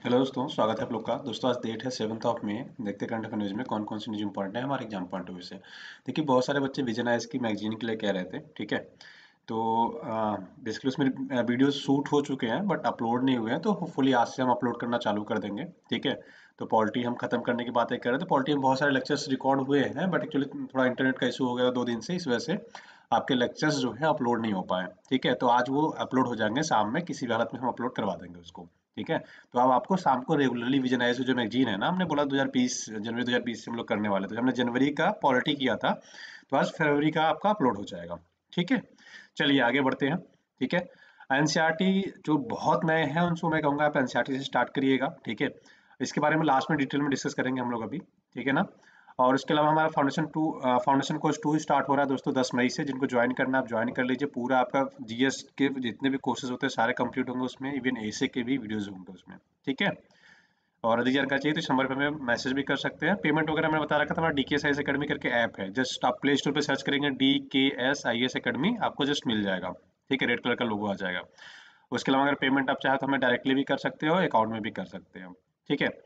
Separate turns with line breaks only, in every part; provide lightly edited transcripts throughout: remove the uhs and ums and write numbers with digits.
Hello दोस्तों, स्वागत है आप लोग का। दोस्तों आज डेट है 7 मई। देखते हैं करंट अफेयर न्यूज़ में कौन कौन सी न्यूज़ इंपॉर्टेंट है हमारे एग्जाम पॉइंट ऑफ व्यू से। देखिए बहुत सारे बच्चे विजन आइज की मैगजीन के लिए कह रहे थे, ठीक है। तो बेसिकली उसमें वीडियो शूट हो चुके हैं बट अपलोड नहीं हुए हैं, तो होपफुली आज से हम अपलोड करना चालू कर देंगे, ठीक है। तो पॉलिटी हम खत्म करने की बातें कर रहे थे। पॉलिटी में बहुत सारे लेक्चर्स रिकॉर्ड हुए हैं बट एक्चुअली थोड़ा इंटरनेट का इशू हो गया 2 दिन से, इस वजह से आपके लेक्चर्स जो है अपलोड नहीं हो पाए, ठीक है। तो आज वो अपलोड हो जाएंगे शाम में, किसी भी हालत में हम अपलोड करवा देंगे उसको, ठीक है। तो अब आपको शाम को रेगुलरली विजन आइज जो मैगजीन है ना, हमने बोला 2020 जनवरी 2020 से हम लोग करने वाले थे, हमने जनवरी का पॉलिटी किया था, तो आज फरवरी का आपका अपलोड हो जाएगा, ठीक है। चलिए आगे बढ़ते हैं, ठीक है। एनसीईआरटी जो बहुत नए हैं उनको मैं कहूँगा आप एनसीईआरटी से स्टार्ट करिएगा, ठीक है। इसके बारे में लास्ट में डिटेल में डिस्कस करेंगे हम लोग अभी, ठीक है ना। और उसके अलावा हमारा फाउंडेशन कोर्स 2 स्टार्ट हो रहा है दोस्तों 10 मई से। जिनको ज्वाइन करना है आप ज्वाइन कर लीजिए। पूरा आपका जीएस के जितने भी कोर्सेज होते हैं सारे कंप्लीट होंगे उसमें, इवन एसे के भी वीडियोज होंगे उसमें, ठीक है। और अधिक जानकारी चाहिए तो इस नंबर पर हमें मैसेज भी कर सकते हैं। पेमेंट वगैरह मैंने बता रखा था, हमारा DKSIS अकेडमी करके ऐप है, जस्ट आप प्ले स्टोर पे सर्च करेंगे DKSIS अकेडमी, आपको जस्ट मिल जाएगा, ठीक है। रेड कलर का लोगो आ जाएगा। उसके अलावा अगर पेमेंट आप चाहे तो हमें डायरेक्टली भी कर सकते हो, अकाउंट में भी कर सकते हो, ठीक है।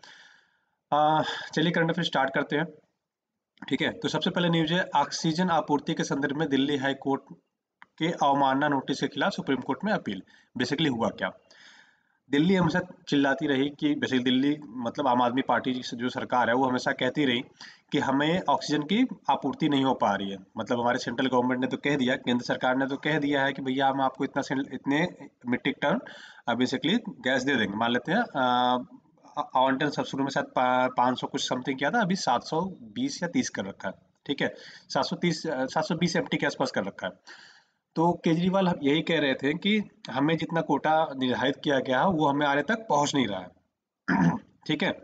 चलिए करंट अफेयर स्टार्ट करते हैं, ठीक है। तो सबसे पहले न्यूज है, ऑक्सीजन आपूर्ति के संदर्भ में दिल्ली हाई कोर्ट के अवमानना नोटिस के खिलाफ सुप्रीम कोर्ट में अपील। बेसिकली हुआ क्या, दिल्ली हमेशा चिल्लाती रही कि बेसिकली दिल्ली मतलब आम आदमी पार्टी जो सरकार है वो हमेशा कहती रही कि हमें ऑक्सीजन की आपूर्ति नहीं हो पा रही है। मतलब हमारे सेंट्रल गवर्नमेंट ने तो कह दिया, केंद्र सरकार ने तो कह दिया है कि भैया हम आपको इतने मीट्रिक टन बेसिकली गैस दे देंगे। मान लेते हैं आवंटन सब शुरू में शायद 500 कुछ समथिंग किया था, अभी 720 या 30 कर रखा है, ठीक है। 720 एमटी के आसपास कर रखा है। तो केजरीवाल हम यही कह रहे थे कि हमें जितना कोटा निर्धारित किया गया है वो हमें आगे तक पहुंच नहीं रहा है ठीक है।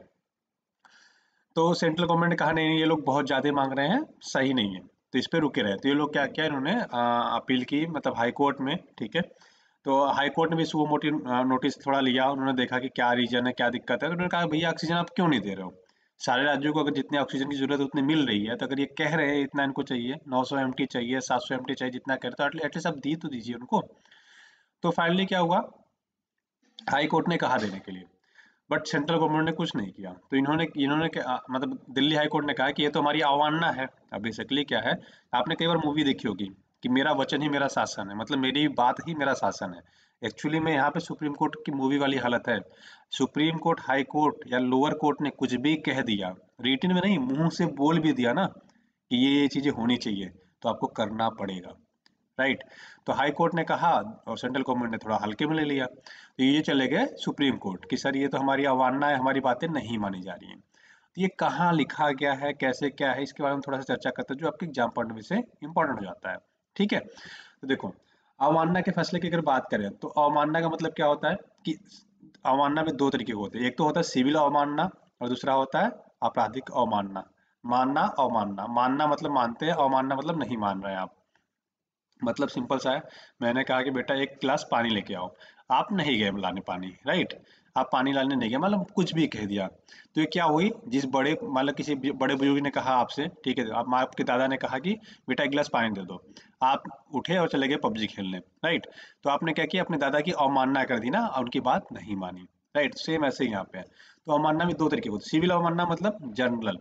तो सेंट्रल गवर्नमेंट ने कहा नहीं नहीं, ये लोग बहुत ज़्यादा मांग रहे हैं, सही नहीं है, तो इस पे रुके रहे। तो ये लोग क्या किया, इन्होंने अपील की, मतलब हाई कोर्ट में, ठीक है। तो हाई कोर्ट ने भी सुबह मोटी नोटिस थोड़ा लिया, उन्होंने देखा कि क्या रीजन है, क्या दिक्कत है। तो उन्होंने कहा भैया ऑक्सीजन आप क्यों नहीं दे रहे हो, सारे राज्यों को अगर जितने ऑक्सीजन की जरूरत है उतनी मिल रही है, तो अगर ये कह रहे हैं इतना इनको चाहिए, 900 एमटी चाहिए, 700 एमटी चाहिए, जितना कह रहे, तो एटलीस्ट आप दी तो दीजिए उनको। तो फाइनली क्या हुआ, हाई कोर्ट ने कहा देने के लिए, बट सेंट्रल गवर्नमेंट ने कुछ नहीं किया। तो इन्होंने इन्होंने मतलब दिल्ली हाई कोर्ट ने कहा कि ये तो हमारी अवमानना है। अब बेसिकली क्या है, आपने कई बार मूवी देखी होगी कि मेरा वचन ही मेरा शासन है, मतलब मेरी बात ही मेरा शासन है। एक्चुअली में यहाँ पे सुप्रीम कोर्ट की मूवी वाली हालत है। सुप्रीम कोर्ट, हाई कोर्ट या लोअर कोर्ट ने कुछ भी कह दिया, रिटिन में नहीं, मुंह से बोल भी दिया ना कि ये चीजें होनी चाहिए, तो आपको करना पड़ेगा, राइट। तो हाई कोर्ट ने कहा और सेंट्रल गवर्नमेंट ने थोड़ा हल्के में ले लिया, तो ये चले गए सुप्रीम कोर्ट कि सर ये तो हमारी अवमानना है, हमारी बातें नहीं मानी जा रही हैं। तो ये कहाँ लिखा गया है, कैसे क्या है, इसके बारे में थोड़ा सा चर्चा करते हैं, जो आपके एग्जाम पॉइंट ऑफ व्यू से इंपॉर्टेंट हो जाता है, ठीक है। तो देखो, अवमानना के फैसले की अगर बात करें तो अवमानना का मतलब क्या होता है कि अवमानना में दो तरीके के होते हैं, एक तो होता है सिविल अवमानना और दूसरा होता है आपराधिक अवमानना। मानना अवमानना, मानना मतलब मानते हैं, अवमानना मतलब नहीं मान रहे हैं आप। मतलब सिंपल सा है, मैंने कहा कि बेटा एक गिलास पानी लेके आओ, आप नहीं गए लाने पानी, राइट। आप पानी लाने नहीं गए, मतलब कुछ भी कह दिया। तो ये क्या हुई, जिस बड़े मतलब किसी बड़े बुजुर्ग ने कहा आपसे, ठीक है, आप आपके दादा ने कहा कि बेटा एक गिलास पानी दे दो, आप उठे और चले गए पबजी खेलने, राइट। तो आपने क्या किया, अपने दादा की अवमानना कर दी ना, और उनकी बात नहीं मानी, राइट। सेम ऐसे ही यहाँ पे है। तो अवमानना में दो तरीके होते हैं, सिविल अवमानना मतलब जनरल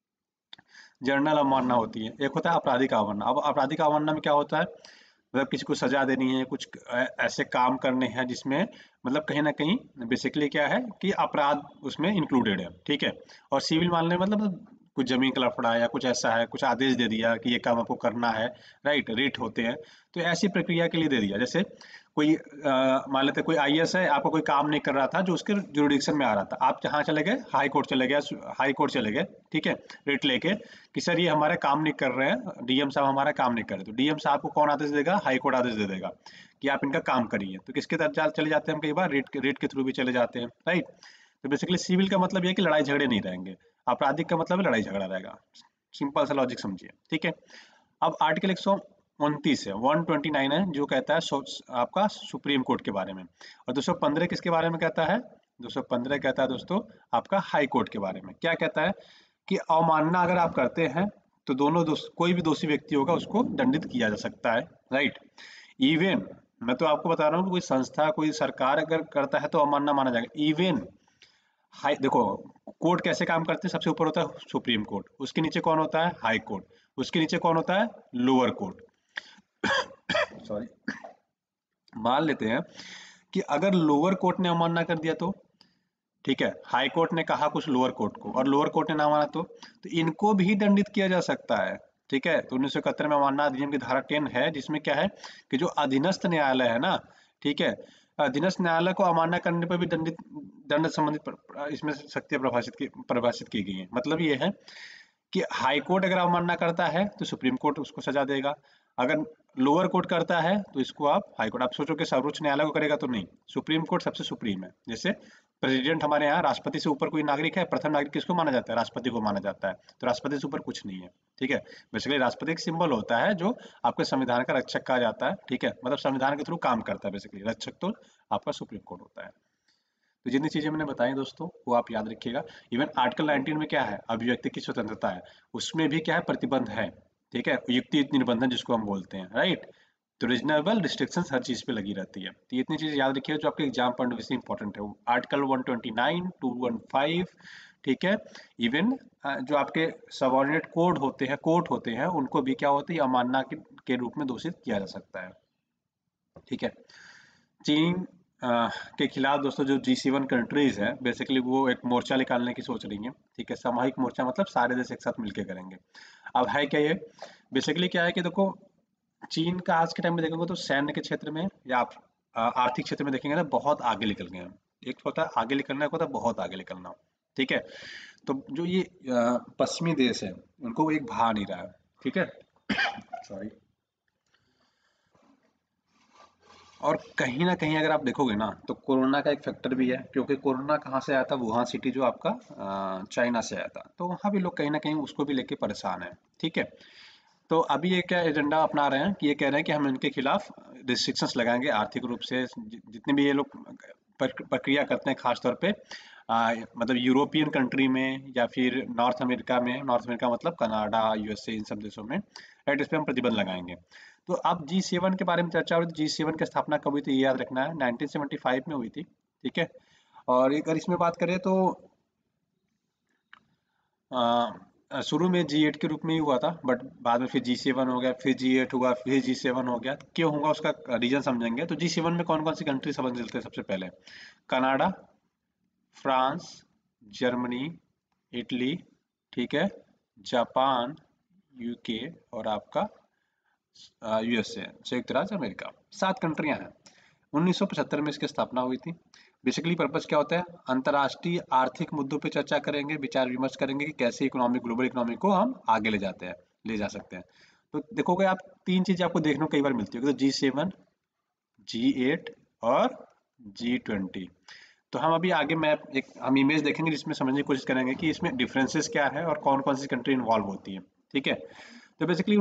जर्नल अवमानना होती है, एक होता है आपराधिक अवमानना। अब आपराधिक अवमानना में क्या होता है, मतलब किसी को सजा देनी है, कुछ ऐसे काम करने हैं जिसमें मतलब कहीं ना कहीं बेसिकली क्या है कि अपराध उसमें इंक्लूडेड है, ठीक है। और सिविल मामले में मतलब कुछ जमीन का लफड़ा है या कुछ ऐसा है, कुछ आदेश दे दिया कि ये काम आपको करना है, राइट, रेट होते हैं। तो ऐसी प्रक्रिया के लिए दे दिया, जैसे कोई मान लेते कोई आईएएस है, आपका कोई काम नहीं कर रहा था जो उसके जुरिडिक्शन में आ रहा था, आप जहाँ चले गए, हाई कोर्ट चले गए, हाई कोर्ट चले गए, ठीक है, रेट लेके कि सर ये हमारे काम नहीं कर रहे हैं, डीएम साहब हमारा काम नहीं कर रहे। तो डीएम साहब को कौन आदेश देगा, हाई कोर्ट आदेश दे देगा कि आप इनका काम करिए। तो किसके तरफ चले जाते हैं हम, कई बार रेट के थ्रू भी चले जाते हैं, राइट। तो बेसिकली सिविल का मतलब ये है कि लड़ाई झगड़े नहीं रहेंगे, आपराधिक का मतलब है लड़ाई झगड़ा रहेगा। सिंपल सा लॉजिक समझिए, ठीक है। अब आर्टिकल 129 है, 129 है, जो कहता है आपका सुप्रीम कोर्ट के बारे में। और 215 किसके बारे में कहता है, 215 कहता है दोस्तों आपका हाई कोर्ट के बारे में। क्या कहता है कि अवमानना अगर आप करते हैं तो कोई भी दोषी व्यक्ति होगा उसको दंडित किया जा सकता है, राइट। इवन मैं तो आपको बता रहा हूँ, कोई संस्था कोई सरकार अगर करता है तो अवमानना माना जाएगा। इवन हाई देखो, कोर्ट कैसे काम करते हैं, सबसे ऊपर होता है सुप्रीम कोर्ट, उसके नीचे कौन होता है, हाई कोर्ट, उसके नीचे कौन होता है, लोअर कोर्ट। सॉरी। मान लेते हैं कि अगर लोअर कोर्ट ने अवमानना कर दिया तो, ठीक है, हाई कोर्ट ने कहा कुछ लोअर कोर्ट को और लोअर कोर्ट ने ना माना तो इनको भी दंडित किया जा सकता है। ठीक है, तो 1971 में अवमानना अधिनियम की धारा 10 है, जिसमें क्या है कि जो अधीनस्थ न्यायालय है ना, ठीक है, अधीनस्थ न्यायालय को अवमानना करने पर भी दंड संबंधित इसमें शक्तियां परिभाषित की गई है। मतलब ये है कि हाई कोर्ट अगर अवमानना करता है तो सुप्रीम कोर्ट उसको सजा देगा, अगर लोअर कोर्ट करता है तो इसको आप हाई कोर्ट। आप सोचो कि सर्वोच्च न्यायालय को करेगा तो नहीं, सुप्रीम कोर्ट सबसे सुप्रीम है। जैसे प्रेसिडेंट हमारे यहाँ राष्ट्रपति से ऊपर कोई नागरिक है, प्रथम नागरिक किसको माना जाता है, राष्ट्रपति को माना जाता है, तो राष्ट्रपति से ऊपर कुछ नहीं है। ठीक है, बेसिकली राष्ट्रपति एक सिंबल होता है जो आपके संविधान का रक्षक कहा जाता है। ठीक है, मतलब संविधान के थ्रू काम करता है, बेसिकली रक्षक तो आपका सुप्रीम कोर्ट होता है। तो जितनी चीजें मैंने बताई दोस्तों वो आप याद रखिएगा। इवन आर्टिकल 19 में क्या है, अभिव्यक्ति की स्वतंत्रता है, उसमें भी क्या है, प्रतिबंध है। ठीक है, युक्ति निर्बंधन जिसको हम बोलते हैं, राइट। तो रीजनेबल रिस्ट्रिक्शंस हर चीज पे लगी रहती है। तो ये इतनी चीजें याद रखिएगा जो आपके एग्जाम पॉइंट ऑफ व्यू से इंपॉर्टेंट है। आर्टिकल 129, 215, ठीक है। इवन जो आपके सबऑर्डिनेट कोर्ट होते हैं उनको भी क्या होती है, अवमानना के रूप में दोषित किया जा सकता है। ठीक है, चीन के खिलाफ दोस्तों जो G7 कंट्रीज है, बेसिकली वो एक मोर्चा निकालने की सोच रही है। ठीक है, सामूहिक मोर्चा, मतलब सारे देश एक साथ मिलकर करेंगे। अब है क्या ये, बेसिकली क्या है कि देखो, चीन का आज के टाइम में देखेंगे तो सैन्य के क्षेत्र में या आप आर्थिक क्षेत्र में देखेंगे ना, बहुत आगे निकल गए हैं। एक तो होता है आगे निकलना, एक होता है बहुत आगे निकलना। ठीक है, तो जो ये पश्चिमी देश है उनको एक भा नहीं रहा है। ठीक है, सॉरी। और कहीं ना कहीं अगर आप देखोगे ना तो कोरोना का एक फैक्टर भी है, क्योंकि कोरोना कहाँ से आया था, वुहान सिटी जो आपका चाइना से आया था, तो वहाँ भी लोग कहीं ना कहीं उसको भी लेके परेशान है। ठीक है, तो अभी ये क्या एजेंडा अपना रहे हैं कि ये कह रहे हैं कि हम इनके खिलाफ रिस्ट्रिक्शंस लगाएंगे आर्थिक रूप से, जितने भी ये लोग प्रक्रिया करते हैं, खासतौर पे मतलब यूरोपियन कंट्री में या फिर नॉर्थ अमेरिका में, नॉर्थ अमेरिका मतलब कनाडा, यूएसए, इन सब देशों में, राइट, इस पे हम प्रतिबंध लगाएंगे। तो अब G7 के बारे में चर्चा हो रही थी। G7 की स्थापना कब हुई थी ये याद रखना है, 1975 में हुई थी। ठीक है, और अगर इसमें बात करें तो शुरू में G8 के रूप में ही हुआ था, बट बाद में फिर G7 हो गया, फिर G8 हुआ, फिर G7 हो गया। क्यों होगा उसका रीजन समझेंगे। तो G7 में कौन कौन सी कंट्री सम्मिलित थे, सबसे पहले कनाडा, फ्रांस, जर्मनी, इटली, ठीक है, जापान, यूके और आपका यूएसए, संयुक्त राज्य अमेरिका। 7 कंट्रियां हैं। 1975 में इसकी स्थापना हुई थी। बेसिकली पर्पस क्या होता है, अंतर्राष्ट्रीय आर्थिक मुद्दों पे चर्चा करेंगे, विचार विमर्श करेंगे कि कैसे इकोनॉमी, ग्लोबल इकोनॉमी को हम आगे ले जा सकते हैं। तो देखोगे आप, 3 चीजें आपको देखने को कई बार मिलती है, तो G7, G8 और G20। तो हम अभी आगे मैं एक हम इमेज देखेंगे जिसमें समझने की कोशिश करेंगे कि इसमें डिफरेंसेस क्या है और कौन कौन सी कंट्री इन्वॉल्व होती है। ठीक है, तो बेसिकली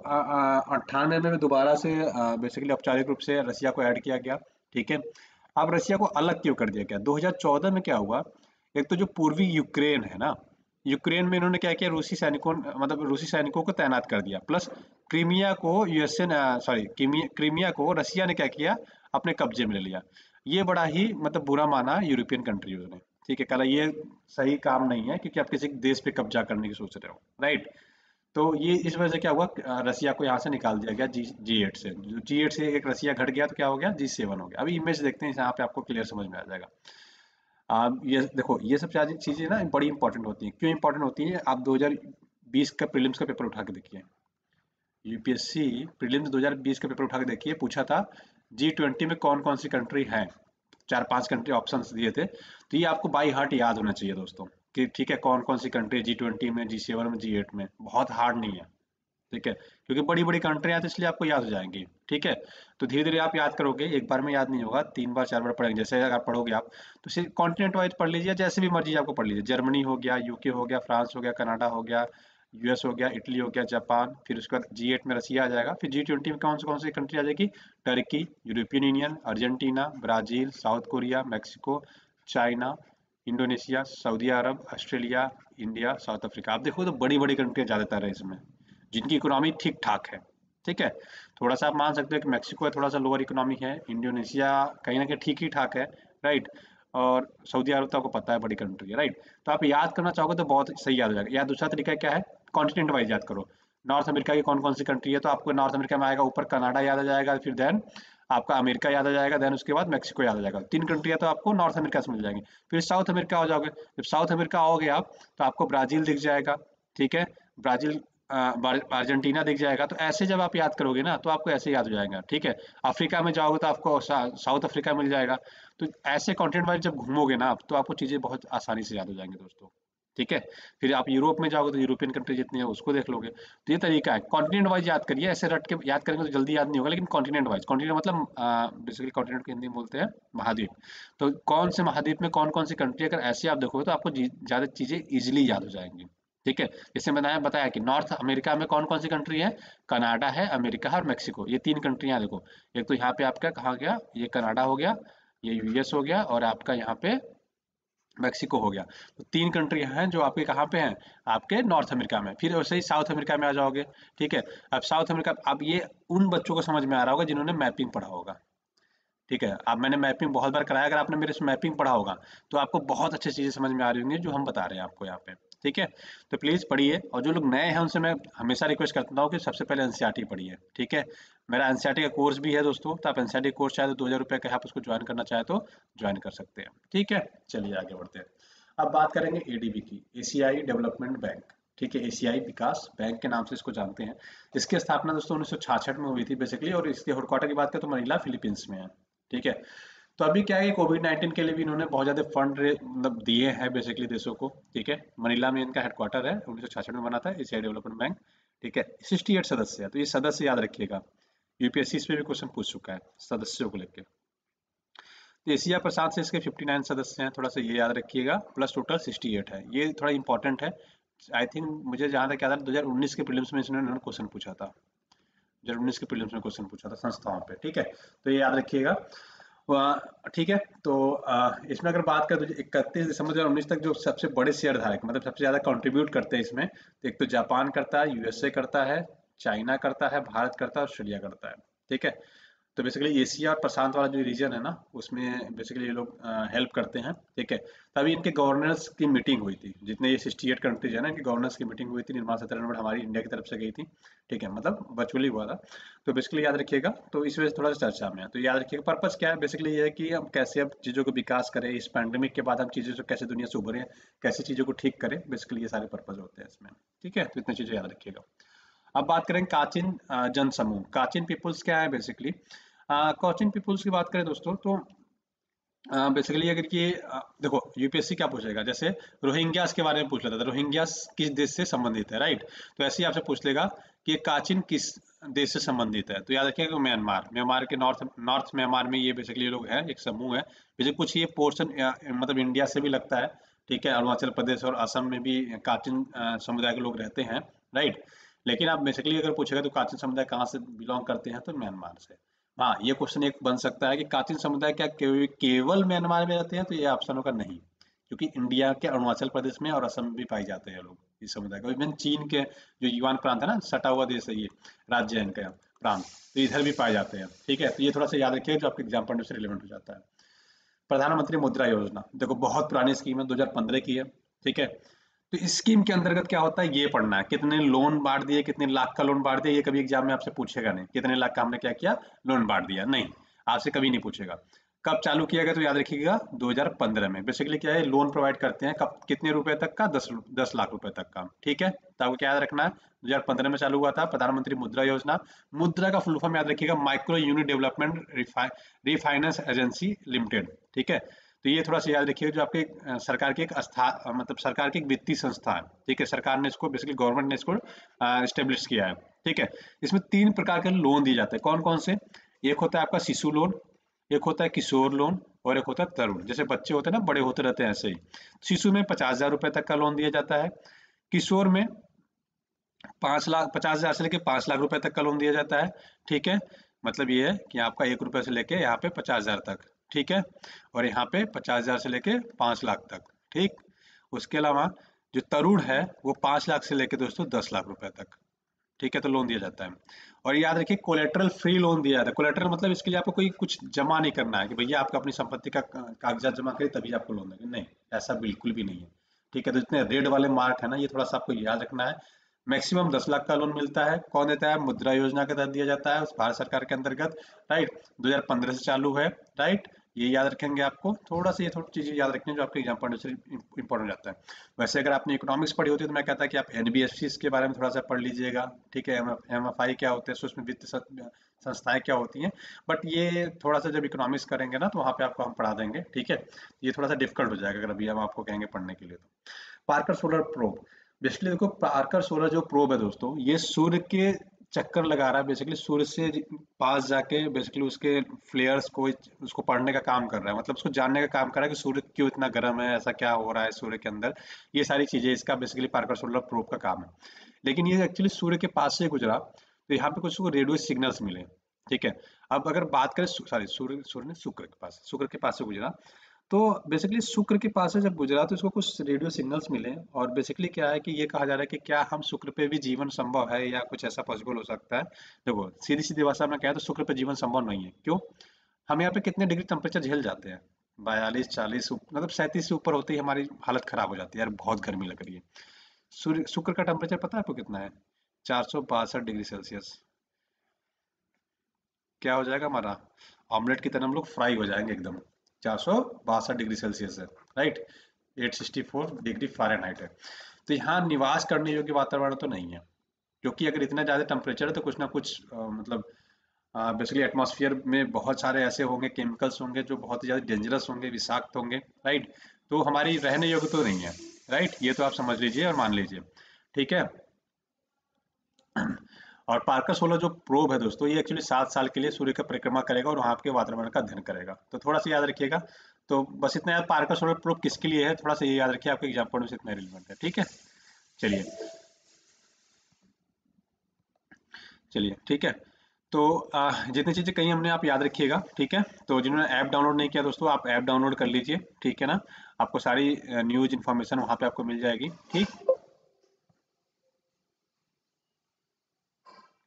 1998 में दोबारा से बेसिकली औपचारिक रूप से रसिया को ऐड किया गया। ठीक है, अब रसिया को अलग क्यों कर दिया गया, 2014 में क्या हुआ, एक तो जो पूर्वी यूक्रेन है ना, यूक्रेन में इन्होंने क्या किया, रूसी सैनिकों को तैनात कर दिया, प्लस क्रीमिया को यूएसए सॉरी क्रीमिया को रसिया ने क्या किया, अपने कब्जे में ले लिया। ये बड़ा ही मतलब बुरा माना यूरोपियन कंट्रीज ने। ठीक है, कहा ये सही काम नहीं है क्योंकि आप किसी देश पे कब्जा करने की सोच रहे हो, राइट। तो ये इस वजह से क्या हुआ, रसिया को यहाँ से निकाल दिया गया G8 से। G8 से एक रसिया घट गया तो क्या हो गया, G7 हो गया। अभी इमेज देखते हैं, यहाँ पे आपको क्लियर समझ में आ जाएगा। ये देखो, ये सब चीजें ना बड़ी इंपॉर्टेंट होती हैं। क्यों इंपॉर्टेंट होती हैं, आप 2020 का प्रीलिम्स का पेपर उठा के देखिए, यूपीएससी प्रीलिम्स 2020 का पेपर उठा के देखिए, पूछा था G20 में कौन कौन सी कंट्री है, 4-5 कंट्री ऑप्शंस दिए थे। तो ये आपको बाई हार्ट याद होना चाहिए दोस्तों, कि ठीक है कौन कौन सी कंट्री G20 में, G7 में, G8 में। बहुत हार्ड नहीं है, ठीक है, क्योंकि बड़ी बड़ी कंट्रियां तो इसलिए आपको याद हो जाएंगी। ठीक है, तो धीरे धीरे आप याद करोगे, एक बार में याद नहीं होगा, 3 बार 4 बार पढ़ेंगे। जैसे अगर पढ़ोगे आप तो सिर्फ कॉन्टिनेंट वाइज पढ़ लीजिए, जैसे भी मर्जी आपको पढ़ लीजिए। जर्मनी हो गया, यूके हो गया, फ्रांस हो गया, कनाडा हो गया, यूएस हो गया, इटली हो गया, जापान, फिर उसके बाद G8 में रसिया आ जाएगा। फिर G20 में कौन सी कंट्री आ जाएगी, Turkey, European Union, Argentina, Brazil, South Korea, Mexico, China, Indonesia, Saudi Arab, Australia, India, South Africa. आप देखो तो बड़ी बड़ी कंट्रियां ज्यादातर है इसमें, जिनकी इकोनॉमी ठीक ठाक है। ठीक है, थोड़ा सा आप मान सकते हो कि मैक्सिको है, थोड़ा सा लोअर इकोनॉमी है, इंडोनेशिया कहीं ना कहीं ठीक ही ठाक है, राइट। और सऊदी अरब तो आपको पता है बड़ी कंट्री है, राइट। तो आप याद करना चाहोगे तो बहुत सही याद हो जाएगा। या दूसरा तरीका क्या है, कॉन्टिनेंट वाइज याद करो। नॉर्थ अमेरिका की कौन कौन सी कंट्री है, तो आपको नॉर्थ अमेरिका में आएगा, ऊपर कनाडा याद आ जाएगा, फिर देन आपका अमेरिका याद आ जाएगा, देन उसके बाद मेक्सिको याद आ जाएगा। 3 कंट्रियाँ तो आपको नॉर्थ अमेरिका से मिल जाएंगी। फिर साउथ अमेरिका हो जाओगे, जब साउथ अमेरिका आओगे आप तो आपको ब्राज़ील दिख जाएगा, ठीक है? ब्राज़ील अर्जेंटीना दिख जाएगा। तो ऐसे जब आप याद करोगे ना तो आपको ऐसे याद हो जाएगा, ठीक है? अफ्रीका में जाओगे तो आपको साउथ अफ्रीका मिल जाएगा। तो ऐसे कॉन्टिनेंट वाइज जब घूमोगे ना आप तो आपको चीज़ें बहुत आसानी से याद हो जाएंगी दोस्तों, ठीक है? फिर आप यूरोप में जाओगे तो यूरोपियन कंट्री जितनी है उसको देख लोगे। तो ये तरीका है, कॉन्टिनेंट वाइज याद करिए। ऐसे रट के याद करेंगे तो जल्दी याद नहीं होगा, लेकिन कॉन्टिनेंट वाइज, कॉन्टिनेंट मतलब बेसिकली कॉन्टिनेंट को हिंदी में बोलते हैं महाद्वीप। तो कौन से महाद्वीप में कौन कौन सी कंट्री, अगर ऐसे आप देखोगे तो आपको ज़्यादा चीज़ें ईजिली याद हो जाएंगी, ठीक है? जैसे मैंने बताया कि नॉर्थ अमेरिका में कौन कौन सी कंट्री है, कनाडा है, अमेरिका है और मेक्सिको। ये 3 कंट्रियां देखो। एक तो यहाँ पे आपका कहाँ गया, ये कनाडा हो गया, ये यूएस हो गया और आपका यहाँ पे मेक्सिको हो गया। तो 3 कंट्री हैं जो आपके कहाँ पे हैं, आपके नॉर्थ अमेरिका में। फिर वैसे ही साउथ अमेरिका में आ जाओगे, ठीक है? अब साउथ अमेरिका, अब ये उन बच्चों को समझ में आ रहा होगा जिन्होंने मैपिंग पढ़ा होगा, ठीक है? अब मैंने मैपिंग बहुत बार कराया, अगर आपने मेरे से मैपिंग पढ़ा होगा तो आपको बहुत अच्छी चीज़ें समझ में आ रही होंगी जो हम बता रहे हैं आपको यहाँ पे, ठीक है? तो प्लीज़ पढ़िए, और जो लोग नए हैं उनसे मैं हमेशा रिक्वेस्ट करता हूँ कि सबसे पहले एनसीईआरटी पढ़िए, ठीक है? मेरा एनसीईआरटी का कोर्स भी है दोस्तों, तो आप एनसीईआरटी कोर्स चाहे तो 2000 रुपये का है, आप उसको ज्वाइन करना चाहे तो ज्वाइन कर सकते हैं, ठीक है? चलिए आगे बढ़ते हैं। अब बात करेंगे एडीबी की, एशियाई डेवलपमेंट बैंक, ठीक है? एशियाई विकास बैंक के नाम से इसको जानते हैं। इसकी स्थापना दोस्तों 1966 में हुई थी बेसिकली, और इसके हेडक्वार्टर की बात करें तो मनीला फिलीपींस में है, ठीक है? तो अभी क्या है कि कोविड-19 के लिए भी इन्होंने बहुत ज़्यादा फंड मतलब दिए हैं बेसिकली देशों को, ठीक है? मनीला में इनका हेडक्वार्टर है, 1966 में बना था एशियाई डेवलपमेंट बैंक, ठीक है? 68 सदस्य है, तो ये सदस्य याद रखिएगा। यूपीएससी इस पे भी क्वेश्चन पूछ चुका है सदस्यों को लेके। तो एशिया प्रशांत से इसके 59 सदस्य हैं, थोड़ा सा ये याद रखिएगा, प्लस टोटल 68 है। ये थोड़ा इंपॉर्टेंट है। आई थिंक मुझे जहाँ तक याद है 2019 के प्रीलिम्स में इन्होंने क्वेश्चन पूछा था, 2019 के प्रीलिम्स में क्वेश्चन पूछा था संस्थाओं पे, ठीक है? तो ये याद रखिएगा। ठीक है। तो इसमें अगर बात करें तो 31 दिसंबर 2019 तक जो सबसे बड़े शेयर धारक मतलब सबसे ज़्यादा कंट्रीब्यूट करते हैं इसमें, तो एक तो जापान करता है, यूएसए करता है, चाइना करता है, भारत करता है, ऑस्ट्रेलिया करता है, ठीक है? तो बेसिकली एशिया और प्रशांत वाला जो रीजन है ना उसमें बेसिकली ये लोग हेल्प करते हैं, ठीक है? तभी इनके गवर्नर्स की मीटिंग हुई थी, जितने ये 68 कंट्रीज है ना, इनकी गवर्नर्स की मीटिंग हुई थी, निर्मला सीतारमण हमारी इंडिया की तरफ से गई थी, ठीक है? मतलब वर्चुअली हुआ था। तो बेसिकली याद रखिएगा, तो इस वजह से थोड़ा सा चर्चा में है। तो याद रखिएगा पर्पस क्या है, बेसिकली ये है कि हम कैसे अब चीज़ों को विकास करें, इस पैंडेमिक के बाद हम चीज़ों से कैसे दुनिया से उभरें, कैसे चीज़ों को ठीक करें, बेसिकली ये सारे पर्पज होते हैं इसमें, ठीक है? तो इतनी चीज़ें याद रखिएगा। अब बात करें काचिन जन समूह, काचिन पीपुल्स क्या है बेसिकली। काचिन पीपुल्स की बात करें दोस्तों तो बेसिकली अगर ये देखो यूपीएससी क्या पूछेगा, जैसे रोहिंग्यास के बारे में पूछ लेता था, रोहिंग्यास किस देश से संबंधित है, राइट? तो ऐसे ही आपसे पूछ लेगा कि ये काचिन किस देश से संबंधित है, तो याद रखिएगा म्यांमार, म्यांमार के नॉर्थ नॉर्थ म्यांमार में ये बेसिकली लोग हैं, एक समूह है। जैसे कुछ ये पोर्शन मतलब इंडिया से भी लगता है, ठीक है? अरुणाचल प्रदेश और असम में भी काचिन समुदाय के लोग रहते हैं, राइट? लेकिन आप बेसिकली अगर पूछेगा तो काचिन समुदाय कहाँ से बिलोंग करते हैं, तो म्यांमार से। हाँ, ये क्वेश्चन एक बन सकता है कि काचिन समुदाय क्या केवल म्यांमार में रहते हैं, तो ये ऑप्शन होगा नहीं, क्योंकि इंडिया के अरुणाचल प्रदेश में और असम में भी पाए जाते हैं लोग इस समुदाय को। इवन चीन के जो युआन प्रांत है ना, सटा हुआ देश है ये, राज्य है इनका प्रांत, तो इधर भी पाए जाते हैं, ठीक है? तो ये थोड़ा सा याद रखिए जो आपके एग्जाम पॉइंट से रिलेवेंट हो जाता है। प्रधानमंत्री मुद्रा योजना देखो बहुत पुरानी स्कीम है, 2015 की है, ठीक है? तो इस स्कीम के अंतर्गत क्या होता है ये पढ़ना है, कितने लोन बांट दिए, कितने लाख का लोन बांट दिया, ये कभी एग्जाम में आपसे पूछेगा नहीं, कितने लाख का हमने क्या किया लोन बांट दिया, नहीं, आपसे कभी नहीं पूछेगा। कब चालू किया गया तो याद रखिएगा 2015 में। बेसिकली क्या है, लोन प्रोवाइड करते हैं कब, कितने रुपए तक का, 10 लाख रुपए तक का, ठीक है? तो आपको क्या याद रखना है, 2015 में चालू हुआ था प्रधानमंत्री मुद्रा योजना। मुद्रा का फुल फॉर्म याद रखिएगा, micro unit development refinance agency limited, ठीक है? तो ये थोड़ा सा याद रखिएगा, जो आपके सरकार की एक मतलब सरकार की एक वित्तीय संस्था है, ठीक है? सरकार ने इसको बेसिकली गवर्नमेंट ने इसको स्टेब्लिश किया है, ठीक है? इसमें 3 प्रकार के लोन दिए जाते हैं, कौन कौन से? एक होता है आपका शिशु लोन, एक होता है किशोर लोन और एक होता है तरुण, जैसे बच्चे होते हैं ना बड़े होते रहते हैं ऐसे ही। शिशु में 50,000 रुपए तक का लोन दिया जाता है, किशोर में 50,000 से लेके 5 लाख रुपए तक का लोन दिया जाता है, ठीक है? मतलब ये है कि आपका 1 रुपए से लेके यहाँ पे 50,000 तक, ठीक है? और यहाँ पे 50,000 से लेके 5 लाख तक, ठीक? उसके अलावा जो तरुण है वो 5 लाख से लेके दोस्तों 10 लाख रुपए तक, ठीक है, तो लोन दिया जाता है। और याद रखिए कोलेटरल फ्री लोन दिया जाता है। कोलेटरल मतलब इसके लिए आपको कोई कुछ जमा नहीं करना है कि भैया आपको अपनी संपत्ति का कागजात जमा करिए तभी आपको लोन देंगे, नहीं, ऐसा बिल्कुल भी नहीं है। ठीक है, तो जितने रेड वाले मार्क है ना, ये थोड़ा सा आपको याद रखना है। मैक्सिमम 10 लाख का लोन मिलता है, कौन देता है? मुद्रा योजना के तहत दिया जाता है, उस भारत सरकार के अंतर्गत, राइट, 2015 से चालू है, राइट। ये याद रखेंगे आपको, थोड़ा सा ये थोड़ी चीजें याद रखें जो आपके एग्जाम पॉइंट से इंपॉर्टेंट हो जाता है। वैसे अगर आपने इकोनॉमिक्स पढ़ी होती है तो मैं कहता कि आप एनबीएफसी के बारे में थोड़ा सा पढ़ लीजिएगा। ठीक है, एमएफआई क्या होते हैं, सूक्ष्म वित्त संस्थाएं क्या होती हैं। बट ये थोड़ा सा जब इकोनॉमिक्स करेंगे ना तो वहाँ पे आपको हम पढ़ा देंगे। ठीक है, ये थोड़ा सा डिफिकल्ट हो जाएगा अगर अभी हम आपको कहेंगे पढ़ने के लिए। तो पार्कर सोलर प्रोब, बेसिकली देखो पार्कर सोलर जो प्रोब है दोस्तों, ये सूर्य के चक्कर लगा रहा है, बेसिकली सूर्य से पास जाके बेसिकली उसके फ्लेयर्स को उसको पढ़ने का काम कर रहा है, मतलब उसको जानने का काम कर रहा है कि सूर्य क्यों इतना गर्म है, ऐसा क्या हो रहा है सूर्य के अंदर। ये सारी चीजें इसका बेसिकली पार्कर सोलर प्रोब का काम है। लेकिन ये एक्चुअली सूर्य के पास से गुजरा तो यहाँ पे कुछ रेडियो सिग्नल्स मिले। ठीक है, अब अगर बात करें सॉरी सूर्य सूर्य ने शुक्र के पास से गुजरा, तो बेसिकली शुक्र के पास से जब गुजरा तो इसको कुछ रेडियो सिग्नल्स मिले। और बेसिकली क्या है कि ये कहा जा रहा है कि क्या हम शुक्र पे भी जीवन संभव है या कुछ ऐसा पॉसिबल हो सकता है। देखो सीधी सीधी भाषा में कहा तो शुक्र पे जीवन संभव नहीं है। क्यों? हम यहाँ पे कितने डिग्री टेम्परेचर झेल जाते हैं? 42 40, मतलब 37 से ऊपर होते ही हमारी हालत खराब हो जाती है, यार बहुत गर्मी लग रही है। सूर्य शुक्र का टेम्परेचर पता है आपको कितना है? 462 डिग्री सेल्सियस। क्या हो जाएगा हमारा? ऑमलेट की तरह हम लोग फ्राई हो जाएंगे एकदम। 462 डिग्री सेल्सियस है, राइट। 864 डिग्री फ़ारेनहाइट है। तो यहाँ निवास करने योग्य वातावरण तो नहीं है, क्योंकि अगर इतना ज़्यादा टेम्परेचर है तो कुछ ना कुछ मतलब बेसिकली एटमॉस्फेयर में बहुत सारे ऐसे होंगे, केमिकल्स होंगे जो बहुत ही ज़्यादा डेंजरस होंगे, विषाक्त होंगे, राइट। तो हमारी रहने योग्य तो नहीं है, राइट, ये तो आप समझ लीजिए और मान लीजिए। ठीक है। और पार्कर सोलर जो प्रोब है दोस्तों, ये एक्चुअली 7 साल के लिए सूर्य का परिक्रमा करेगा और वहाँ आपके वातावरण का अध्ययन करेगा। तो थोड़ा सा याद रखिएगा। तो बस इतना याद, पार्कर सोलर प्रोब किसके लिए है थोड़ा सा ये याद रखिए, आपके एग्जाम पॉइंट से इतना रिलेवेंट है। ठीक है, चलिए चलिए ठीक है। तो जितनी चीज़ें कही हमने आप याद रखिएगा। ठीक है, तो जिन्होंने ऐप डाउनलोड नहीं किया दोस्तों, आप ऐप डाउनलोड कर लीजिए। ठीक है ना, आपको सारी न्यूज़ इन्फॉर्मेशन वहाँ पे आपको मिल जाएगी। ठीक।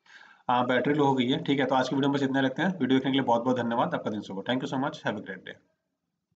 हाँ, बैटरी लो हो गई है। ठीक है, तो आज की वीडियो में बस इतना रखते हैं। वीडियो देखने के लिए बहुत बहुत धन्यवाद। आपका दिन शुभ हो। Thank you so much, have a great day.